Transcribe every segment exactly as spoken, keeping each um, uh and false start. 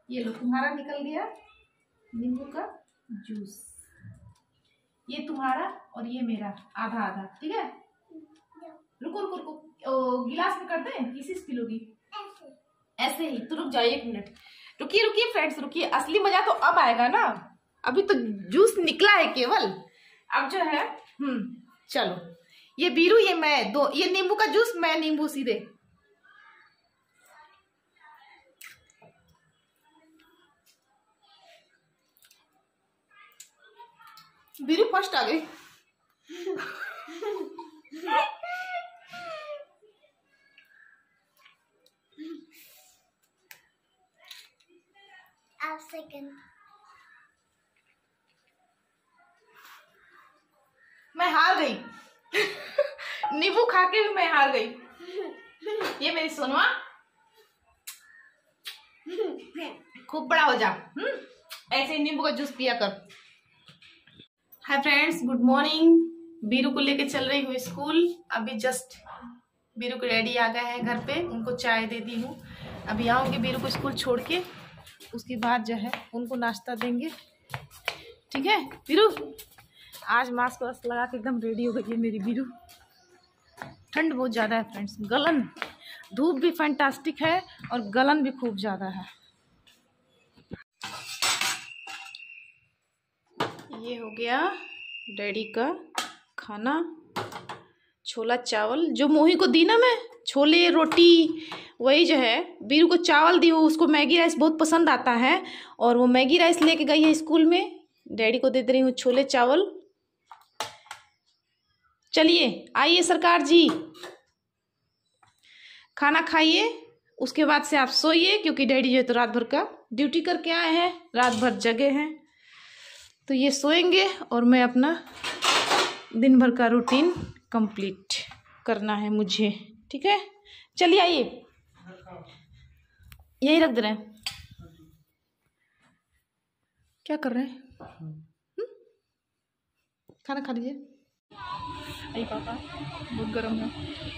ये लो तुम्हारा निकल गया नींबू का जूस, ये तुम्हारा और ये मेरा आधा आधा, ठीक है। रुको रुको रुको, गिलास में करते हैं, किसी से पिलोगी? ऐसे ही तो रुक जाओ एक मिनट, रुकिए रुकिए फ्रेंड्स रुकिए, असली मजा तो अब आएगा ना, अभी तो जूस निकला है केवल, अब जो है हम्म चलो ये बीरू ये मैं दो, ये नींबू का जूस मैं नींबू सीधे। बीरू फर्स्ट आ गई। आप सेकंड। मैं हार गई। नींबू खा के भी मैं हार गई। ये मेरी सोनवा खूब बड़ा हो जा, हम्म ऐसे ही नींबू का जूस पिया कर। Hi friends, good Biru को लेके चल रही हूँ स्कूल, अभी जस्ट बीरू को रेडी आ गया है घर पे, उनको चाय दे दी हूँ। अभी आऊंगी बीरू को स्कूल छोड़ के, उसके बाद जो है उनको नाश्ता देंगे, ठीक है। बीरू आज मास्क वास्क लगा के एकदम रेडी हो गई है मेरी बीरू। ठंड बहुत ज़्यादा है फ्रेंड्स, गलन, धूप भी फैंटास्टिक है और गलन भी खूब ज़्यादा है। ये हो गया डैडी का खाना, छोला चावल जो मोही को दी ना मैं, छोले रोटी, वही जो है बीरू को चावल दी हूँ, उसको मैगी राइस बहुत पसंद आता है और वो मैगी राइस लेके गई है स्कूल में। डैडी को दे दे रही हूँ छोले चावल। चलिए आइए सरकार जी, खाना खाइए, उसके बाद से आप सोइए, क्योंकि डैडी जो है तो रात भर का ड्यूटी करके आए हैं, रात भर जगे हैं, तो ये सोएंगे और मैं अपना दिन भर का रूटीन कंप्लीट करना है मुझे, ठीक है। चलिए आइए, यही रख दे रहे हैं। क्या कर रहे हैं? हुँ? खाना खा लीजिए। अरे पापा बहुत गर्म है।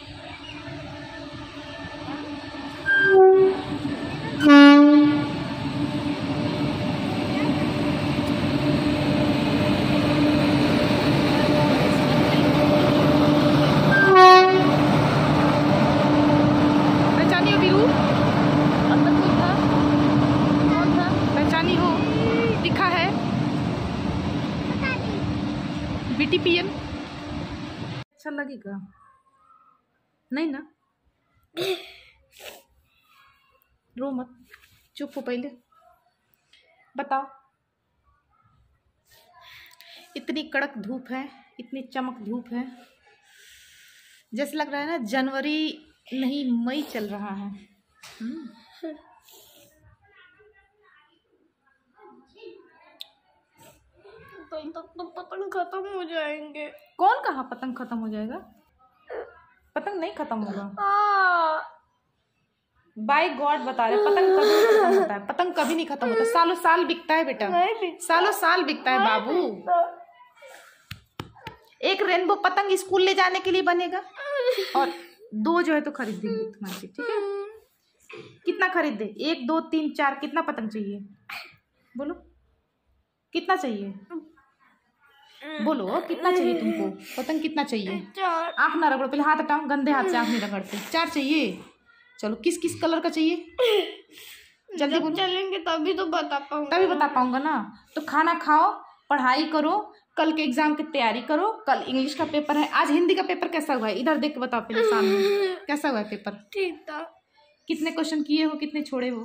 पहचानी हो बीरू? अब तक कोई था? कौन था? पहचानी हो? दिखा है? बीटी पियन अच्छा लगेगा नहीं ना? रो मत, चुप हो पहले, बताओ। इतनी कड़क धूप है, इतनी चमक धूप है, जैसे लग रहा है ना जनवरी नहीं मई चल रहा है। तब तक तो पतंग खत्म हो जाएंगे। कौन कहा पतंग खत्म हो जाएगा? पतंग नहीं खत्म होगा। बाय गॉड बता रहे, पतंग कभी नहीं खत्म होता है, पतंग कभी नहीं खत्म होता, सालों साल बिकता है बेटा, सालों साल बिकता है बाबू। एक रेनबो पतंग स्कूल ले जाने के लिए बनेगा और दो जो है तो खरीद देंगे तुम्हारे, ठीक है। कितना खरीद दे? एक दो तीन चार, कितना पतंग चाहिए बोलो, कितना चाहिए बोलो, कितना चाहिए तुमको पतंग, कितना चाहिए? आँख ना रगड़ो, पहले हाथ हटाओ, गंदे हाथ से आँख नहीं रगड़ते। चार चाहिए? चलो किस किस कलर का चाहिए जल्दी बोलो। चलेंगे तभी तो बता पाऊंगा, तभी बता पाऊंगा ना। तो खाना खाओ, पढ़ाई करो, कल के एग्जाम की तैयारी करो, कल इंग्लिश का पेपर है, आज हिंदी का पेपर कैसा हुआ है इधर देख के बताओ पहले सामने, कैसा हुआ है पेपर? ठीक था। कितने क्वेश्चन किए हो, कितने छोड़े हो?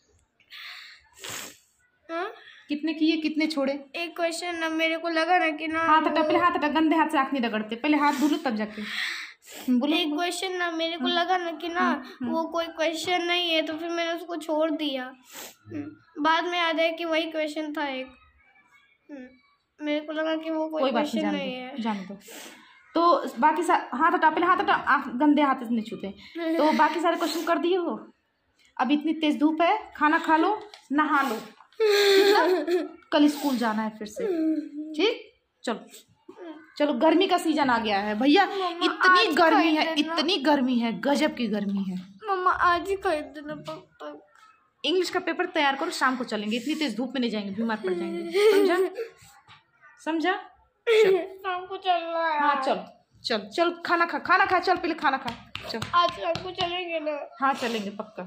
हाँ? कितने किए कितने छोड़े? एक क्वेश्चन ना मेरे को लगा ना कि ना हाथ हटा, पहले हाथ हटा, गंदे हाथ से आँख नहीं रगड़ते, पहले हाथ धुलो तब जाके बोलो। एक क्वेश्चन ना मेरे को लगा ना कि ना वो कोई क्वेश्चन नहीं है, तो फिर मैंने उसको छोड़ दिया। बाद में याद है कि वही क्वेश्चन था एक, मेरे को लगा कि वो कोई क्वेश्चन नहीं है। जान दो। तो बाकी सारे हाथ हटा, पहले हाथ हटा, आँख गंदे हाथ से नहीं छूते। तो बाकी सारे क्वेश्चन कर दिए हो? अब इतनी तेज धूप है, खाना खा लो, नहा लो, कल स्कूल जाना है फिर से, ठीक। चलो चलो, गर्मी का सीजन आ गया है भैया, इतनी गर्मी है, इतनी गर्मी है, गजब की गर्मी है। मम्मा आज ही खरीद देना पतंग। इंग्लिश का पेपर तैयार करो, शाम को चलेंगे, इतनी तेज धूप में नहीं जाएंगे, बीमार पड़ जाएंगे, समझा समझा। शाम को चल रहा है। हाँ चल चल चल, खाना खा, खाना खा, चल पहले खाना खा, चल। आज शाम को चलेंगे ना? हाँ चलेंगे पक्का।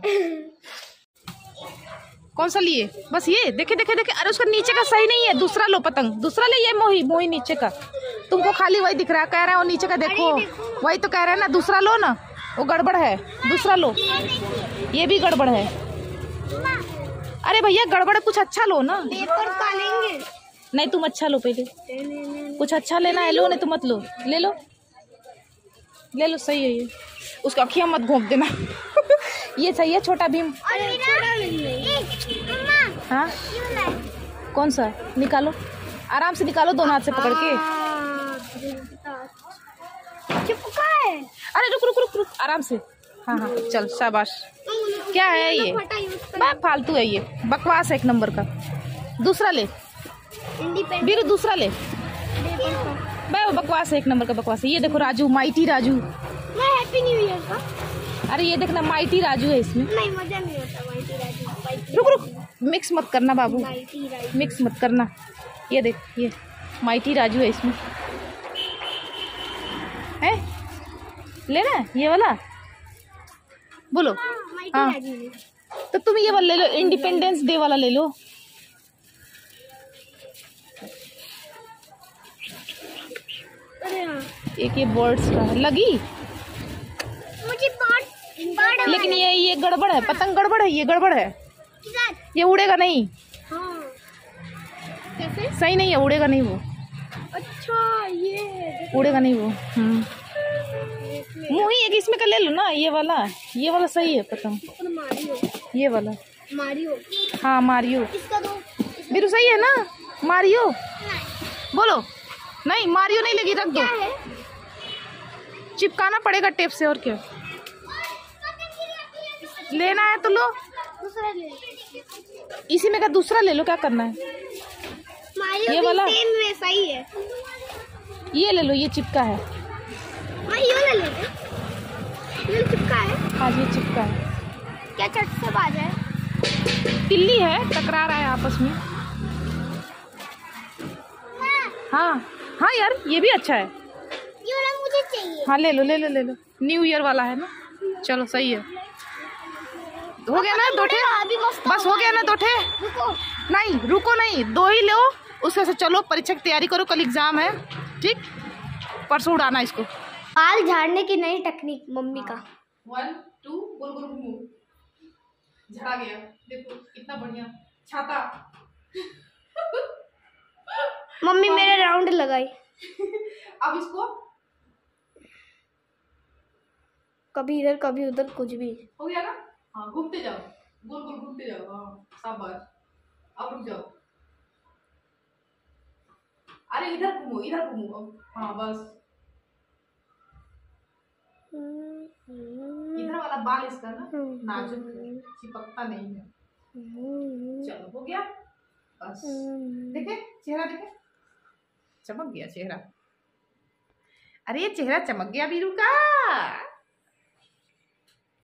कौन सा लिए? बस ये, देखे देखे देखे, अरे उसका नीचे का सही नहीं है, दूसरा लो पतंग, दूसरा ले, ये मोही मोही नीचे का, तुमको खाली वही दिख रहा है, कह रहा है वो नीचे का देखो, वही तो कह रहे हैं ना, दूसरा लो ना, वो गड़बड़ है, दूसरा लो, ये भी गड़बड़ है। अरे भैया गड़बड़ है, कुछ अच्छा लो ना। पेपर का लेंगे। नहीं तुम अच्छा लो पहले, कुछ अच्छा लेना है, लो नहीं तो मत लो, ले लो ले लो, सही है ये, उसका अखियां मत घोंप देना। ये सही है, छोटा भीम। हाँ कौन सा? निकालो, आराम से निकालो, दोनों हाथ से पकड़ के। चिपका है। अरे रुक रुक रुक रुक, आराम से, हाँ हाँ चल, शाबाश। क्या है ये? बा फालतू है ये, बकवास है एक नंबर का। दूसरा ले बीरू, दूसरा ले, भाई वो बकवास है, एक नंबर का बकवास है। ये देखो Raju, mighty Raju. Happy new year का। अरे ये देखना, माइटी राजू है इसमें। नहीं मजा नहीं आता माइटी राजू। रुक रुक, मिक्स मत करना बाबू, माइटी राजू मिक्स मत करना। ये देख, ये माइटी राजू है इसमें, है लेना ये वाला, बोलो। माइटी हाँ राजू। तो तुम ये वाला ले लो, इंडिपेंडेंस डे वाला ले लो। अरे हाँ, एक ये बर्ड्स का है, लगी, मुझे बर्ड बर्ड लेकिन ये ये गड़बड़ है, पतंग गड़बड़ है, ये गड़बड़ है, ये उड़ेगा नहीं। हाँ कैसे? सही नहीं है, उड़ेगा नहीं वो, अच्छा ये उड़ेगा नहीं वो। हम्म मोही एक इसमें का ले लो ना, ये वाला, ये वाला सही है पतंग, मारियो ये वाला। मारियो हाँ मारियो, इसका दो। बिरु सही है ना, मारियो बोलो। नहीं मारियो नहीं लगी, रख दो, चिपकाना पड़ेगा टेप से, और क्या लेना है तो लो, दूसरा ले। इसी में का दूसरा ले लो, क्या करना है। मारियो ये भी वाला? सेम वैसा ही है। ये ले लो, ये चिपका है। हाँ ये ले लेते, ये चिपका है। हाँ ये चिपका है। क्या चट से बाज है? तिल्ली है, टकरा रहा है आपस में। हाँ हाँ यार ये भी अच्छा है, ये वाला मुझे चाहिए। हाँ ले लो ले लो ले लो, न्यू ईयर वाला है ना, चलो सही है। हो गया ना दो ठे, बस हो गया ना दो ठे। रुको नहीं रुको नहीं, दो ही लो, उसके से चलो परीक्षा की तैयारी करो, कल एग्जाम है, ठीक, परसों उड़ाना इसको। बाल झाड़ने की नई टेक्निक मम्मी का। वन टू गोल गोल घूमो, झड़ा गया, देखो कितना बढ़िया छाता। मम्मी मेरे राउंड लगाई। अब इसको कभी इधर कभी उधर, कुछ भी हो गया ना। हाँ घूमते जाओ, गोल गोल घूमते जाओ, हाँ शाबाश। अब रुक जाओ, अरे इधर घूमो इधर घूमो, हाँ बस, इधर वाला बाल इसका ना नाजुक है, चिपकता नहीं है। चलो हो गया बस, देखे चेहरा, देखे चमक गया चेहरा। अरे चेहरा चमक गया बीरू का।